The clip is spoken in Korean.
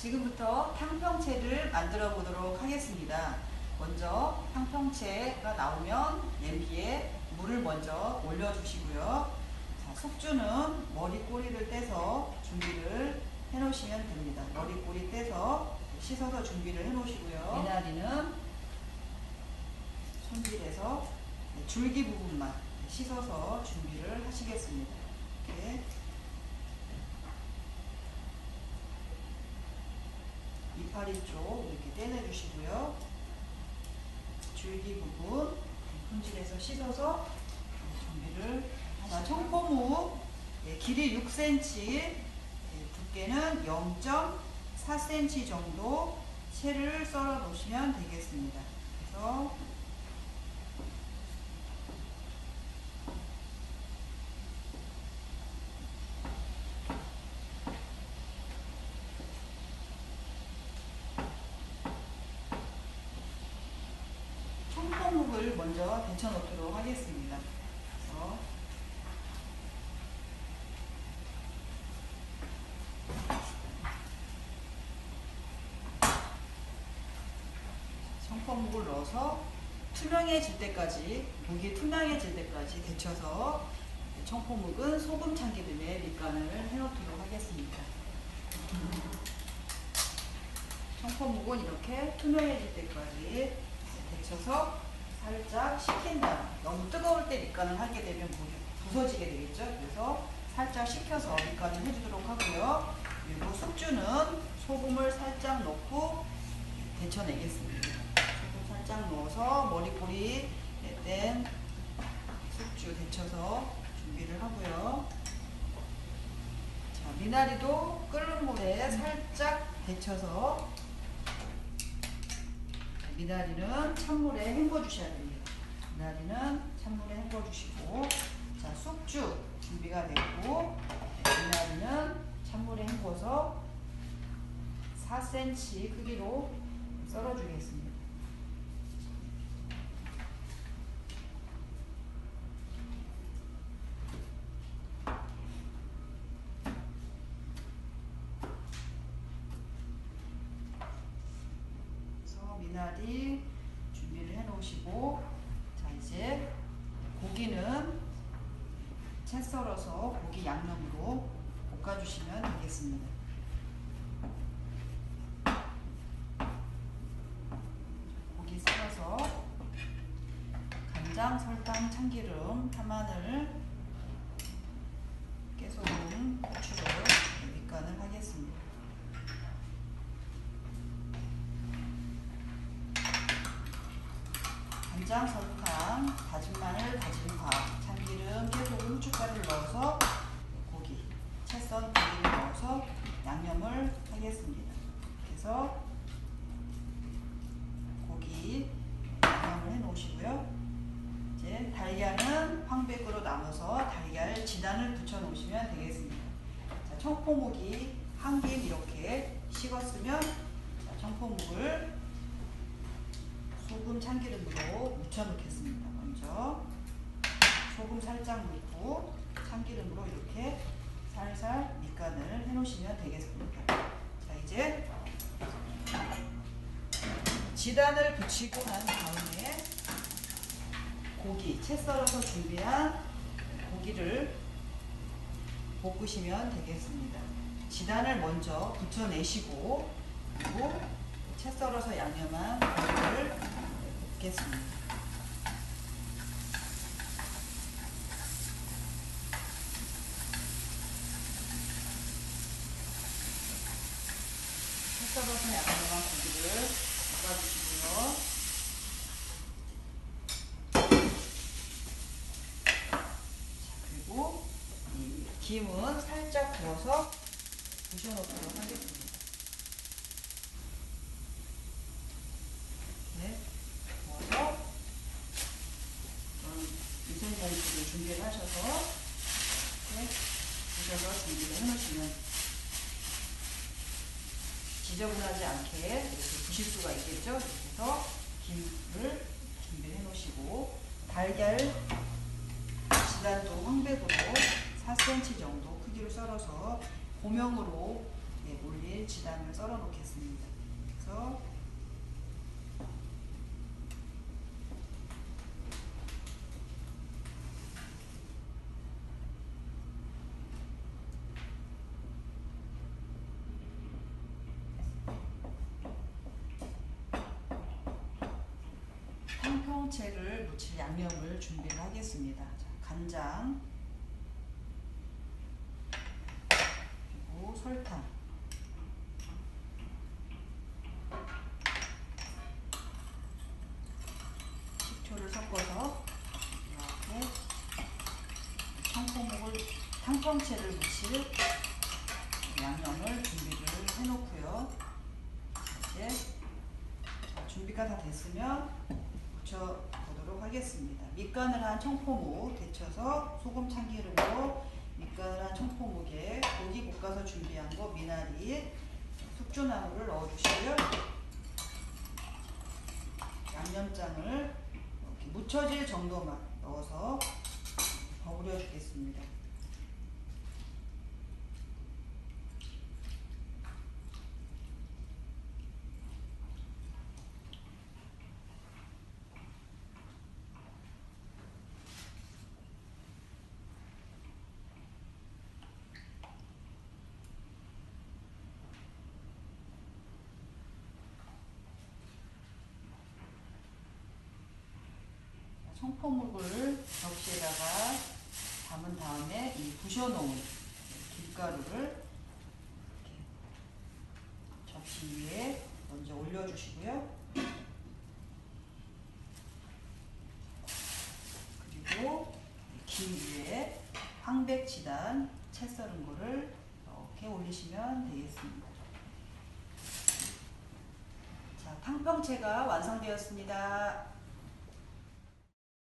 지금부터 탕평채를 만들어 보도록 하겠습니다. 먼저 탕평채가 나오면 냄비에 물을 먼저 올려주시고요. 자, 숙주는 머리 꼬리를 떼서 준비를 해 놓으시면 됩니다. 머리 꼬리 떼서 씻어서 준비를 해 놓으시고요. 미나리는 손질해서 줄기 부분만 씻어서 준비를 하시겠습니다. 이렇게 이파리 쪽 이렇게 떼내 주시고요. 줄기 부분 손질해서 씻어서 준비를 하시고, 청포묵 길이 6cm, 두께는 0.4cm 정도 채를 썰어 놓으시면 되겠습니다. 그래서 청포묵을 먼저 데쳐 놓도록 하겠습니다. 그래서 청포묵을 넣어서 투명해질 때까지, 목이 투명해질 때까지 데쳐서 청포묵은 소금 참기름에 밑간을 해 놓도록 하겠습니다. 청포묵은 이렇게 투명해질 때까지 데쳐서 살짝 식힌 다음, 너무 뜨거울 때 밑간을 하게 되면 부서지게 되겠죠. 그래서 살짝 식혀서 밑간을 해주도록 하고요. 그리고 숙주는 소금을 살짝 넣고 데쳐내겠습니다. 소금 살짝 넣어서 머리꼬리 낸 숙주 데쳐서 준비를 하고요. 자, 미나리도 끓는 물에 살짝 데쳐서, 미나리는 찬물에 헹궈 주셔야 됩니다. 미나리는 찬물에 헹궈 주시고, 자, 숙주 준비가 됐고, 미나리는 찬물에 헹궈서 4cm 크기로 썰어 주겠습니다. 미나리 준비를 해 놓으시고, 자, 이제 고기는 채 썰어서 고기 양념으로 볶아 주시면 되겠습니다. 고기 썰어서 간장, 설탕, 참기름, 파마늘, 깨소금, 고추를 밑간을 하겠습니다. 간장, 설탕, 다진 마늘, 다진 파, 참기름, 깨소금, 후춧가루를 넣어서 고기, 채 썬 고기를 넣어서 양념을 하겠습니다. 그래서 고기 양념을 해 놓으시고요. 이제 달걀은 황백으로 나눠서 달걀 지단을 붙여 놓으시면 되겠습니다. 자, 청포묵이 한 김 이렇게 식었으면, 자, 청포묵을 소금 참기름으로 묻혀 놓겠습니다. 먼저 소금 살짝 넣고 참기름으로 이렇게 살살 밑간을 해 놓으시면 되겠습니다. 자, 이제 지단을 붙이고 난 다음에 고기, 채 썰어서 준비한 고기를 볶으시면 되겠습니다. 지단을 먼저 붙여내시고, 그리고 채 썰어서 양념한 고기를 볶겠습니다. 채 썰어서 양념한 고기를 볶아주시고요. 자, 그리고 이 김은 살짝 부어서 부셔놓도록 하겠습니다. 부어서 유생공주를 준비를 하셔서 이렇게 부셔서 준비를 해 놓으시면 지저분하지 않게 이렇게 부실 수가 있겠죠. 그래서 김을 준비를 해 놓으시고, 달걀 지단도 황백으로 4cm 정도 크기로 썰어서 고명으로 올릴 지단을 썰어 놓겠습니다. 그래서 탕평채를 무칠 양념을 준비를 하겠습니다. 자, 간장, 그리고 설탕, 식초를 섞어서 이렇게 청포묵을 탕평채를 무칠 양념을 준비를 해놓고요. 이제 준비가 다 됐으면 부쳐보도록 하겠습니다. 밑간을 한 청포묵 데쳐서 소금 참기름으로 밑간을 한 청포묵에 고기 볶아서 준비한 거 미나리, 숙주나물을 넣어주시고요. 양념장을 이렇게 묻혀질 정도만 넣어서 버무려 주겠습니다. 청포묵을 접시에다가 담은 다음에 이 부셔놓은 김가루를 이렇게 접시 위에 먼저 올려주시고요. 그리고 김 위에 황백지단 채 썰은 거를 이렇게 올리시면 되겠습니다. 자, 탕평채가 완성되었습니다.